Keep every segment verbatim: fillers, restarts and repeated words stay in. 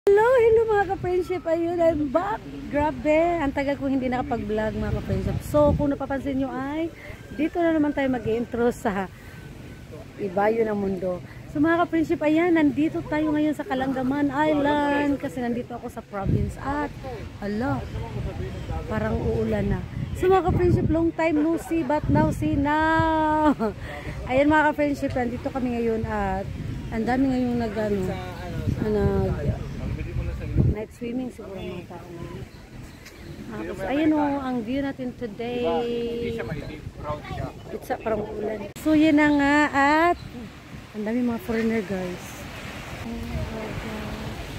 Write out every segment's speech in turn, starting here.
Hello, hello mga ka-friendship. Ayun, I'm back. Grabe, ang tagal ko hindi nakapag-vlog mga ka-friendship. So, kung napapansin nyo ay, dito na naman tayo mag-intro sa ibayo ng mundo. So mga ka-friendship, ayan, nandito tayo ngayon sa Kalangaman Island kasi nandito ako sa province at, hala, parang uulan na. So mga ka-friendship, long time no see but now see now. Ayan mga ka-friendship, nandito kami ngayon at ang dami ngayong nag, ano, nag, night swimming siguro mga tao ngayon. Ah, so, ayan o, ang view natin today. It's a parang ulan. So yan na nga at ang dami mga foreigner guys. Oh my God.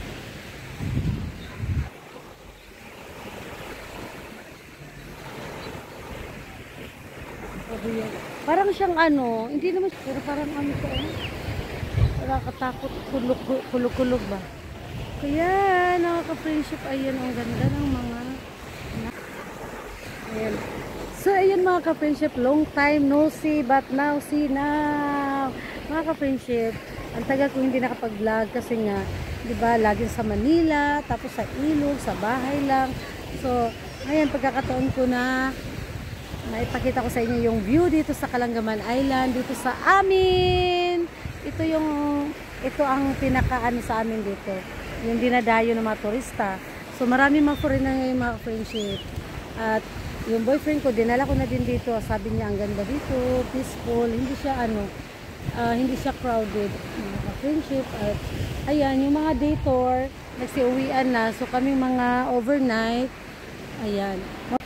Parang siyang ano, hindi naman pero parang ano ito eh. Nakakatakot, kulog-kulog ba? Kaya, nakaka-friendship, ayan, ang ganda ng mga ayan. So, ayan mga ka-friendship, long time no see, but now see now. Mga ka-friendship, ang tagal ko hindi nakapag-vlog kasi nga, di ba, lagi sa Manila, tapos sa ilog, sa bahay lang. So, ayan, pagkakataon ko na naipakita ko sa inyo yung view dito sa Kalangaman Island, dito sa amin. Ito yung, ito ang pinaka-ano sa amin dito. Yung dinadayo ng mga turista. So marami mga foreigner ngayon mga friendship. At yung boyfriend ko, dinala ko na din dito. Sabi niya ang ganda dito, peaceful, hindi siya ano, uh, hindi siya crowded mga friendship. At ayan, yung mga day tour, nagsiuwian na. So kaming mga overnight, ayan.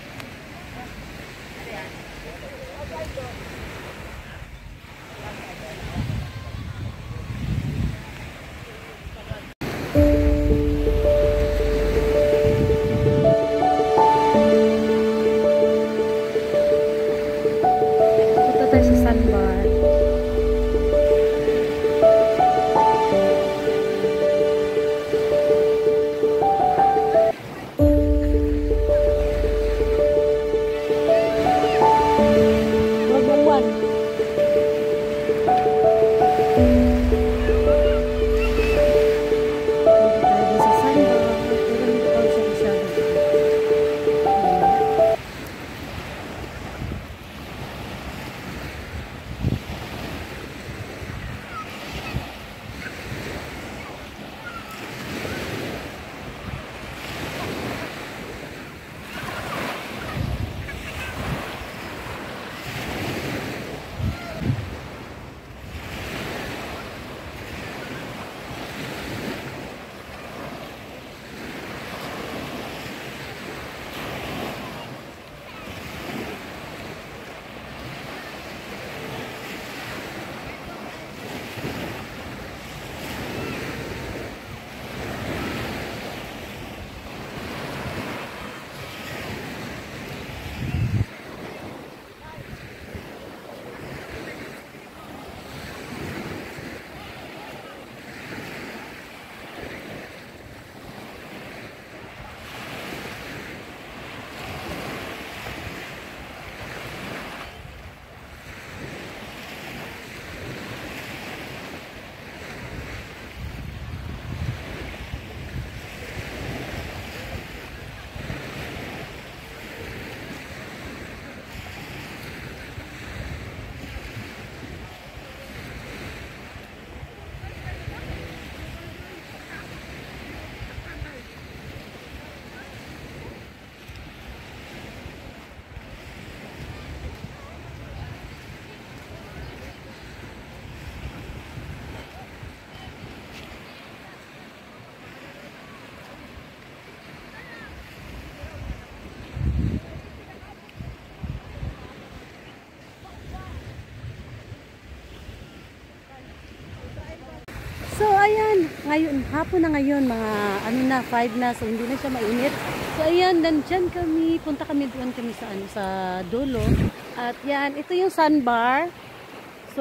So ayan, ngayon, hapon na ngayon, mga ano na, five na, so hindi na siya mainit. So ayan, nandyan kami, punta kami doon kami sa, ano, sa dulo. At yan, ito yung sandbar. So,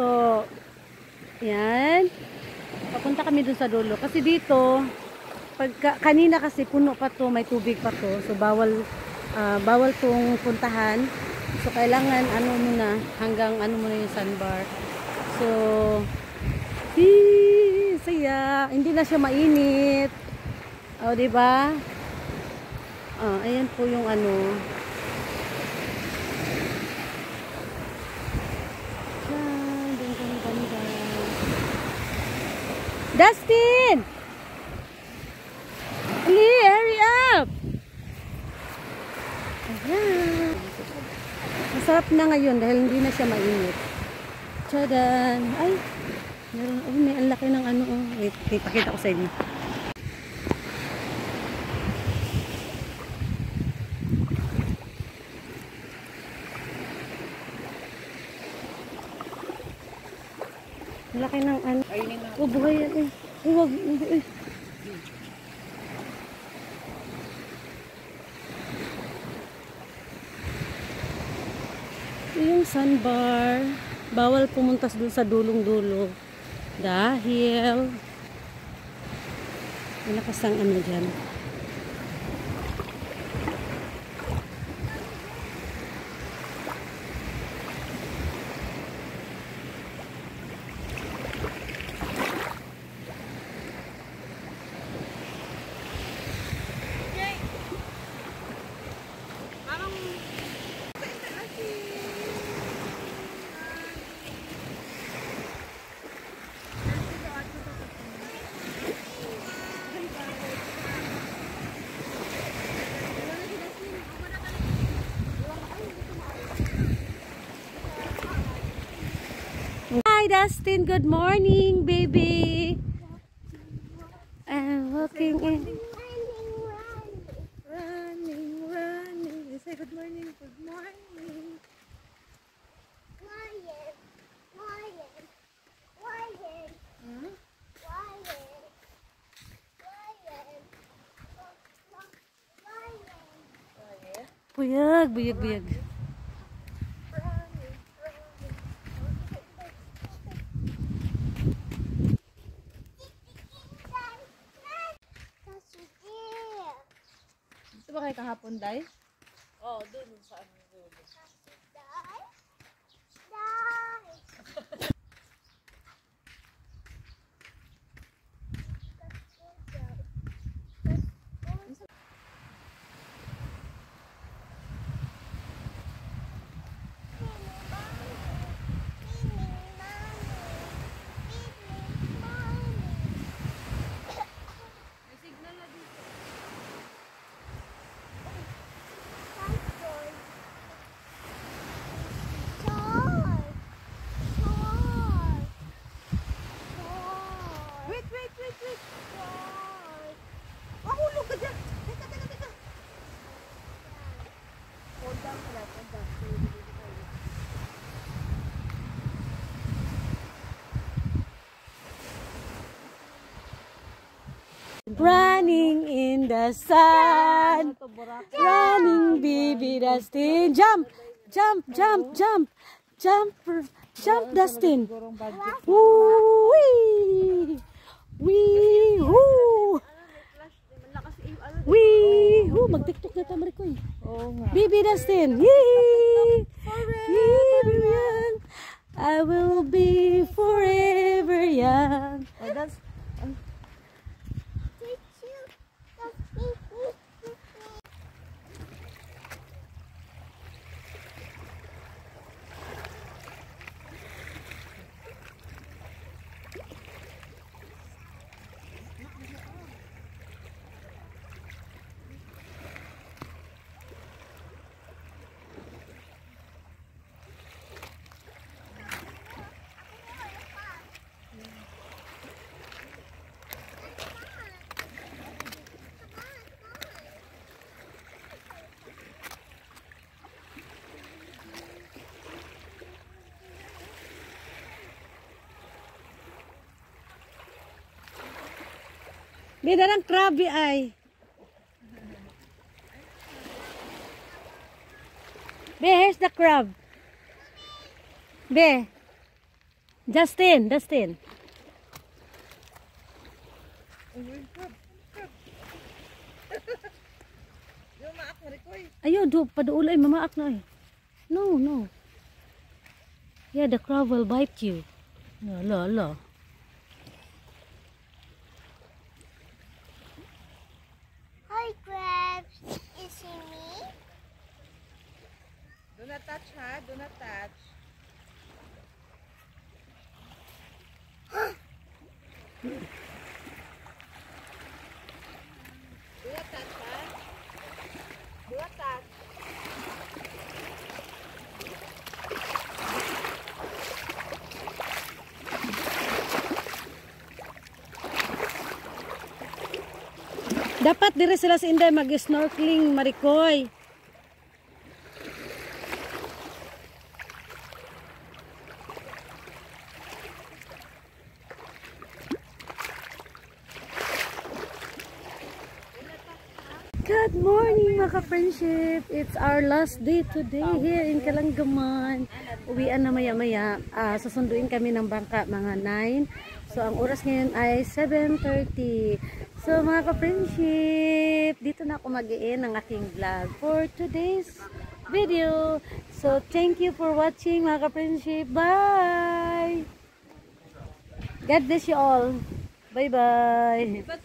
yan. Papunta kami doon sa dulo. Kasi dito, pagka, kanina kasi puno pa to, may tubig pa to. So bawal, uh, bawal tong puntahan. So kailangan ano muna, hanggang ano muna yung sandbar. So, hee, saya. Hindi na siya mainit. O, di ba? Ah, ayan po yung ano. Yan, ganda, ganda. Dustin! Ali, hurry up! Ayan. Masarap na ngayon dahil hindi na siya mainit. Tchadan! Ay! Meron, oh, may ang laki ng ano. Oh. Wait, wait, pakita ko sa inyo. Ang laki ng ano. Oh, buhay yan eh. Oh, wag. Eh. Yung sandbar. Bawal pumunta dun sa dulong-dulo. Dahil malakas ang ano dyan. Hi Dustin, good morning baby. I'm walking in. Running, running. Say good morning, good morning. Lion, lion, lion, Hmm? lion, lion, lion. Buyag, buyag, buyag. Running, running. That's your dear. Gusto ba kayo kahapon, Day? Oo, oh, doon sa ano doon. Die, die. May signal na dito. Wait, wait, wait, wait. Mahulog ka dyan. Teka, teka, teka. Hold down ka lang, hold down. Running in the sun. Running baby Dustin. Jump, jump, jump, jump. Jump, jump Dustin. Woo wee. Wee hoo. Wee hoo. Mag-tiktok na tayo Marikoy. Oo nga. Baby Dustin. Yee. Yee, young. I will be forever young. Oh, that's... Bida ng krabi ay. Be, here's the crab. Be. Justin, Justin. Yung maak na Rikoy. Ayo, do, paduul ay mamaak na eh. No, no. Yeah, the crab will bite you. No, no, no. Buatan pa. Buatan. Dapat dire sila sa Inday mag-snorkeling, Marikoy. Good morning mga ka-friendship. It's our last day today here in Kalangaman. Uwian na maya-maya. Uh, susunduin kami ng bangka mga nine. So ang oras ngayon ay seven thirty. So mga ka-friendship, dito na ako mag-i-end ng aking vlog for today's video. So thank you for watching mga ka-friendship. Bye! God bless you all. Bye-bye.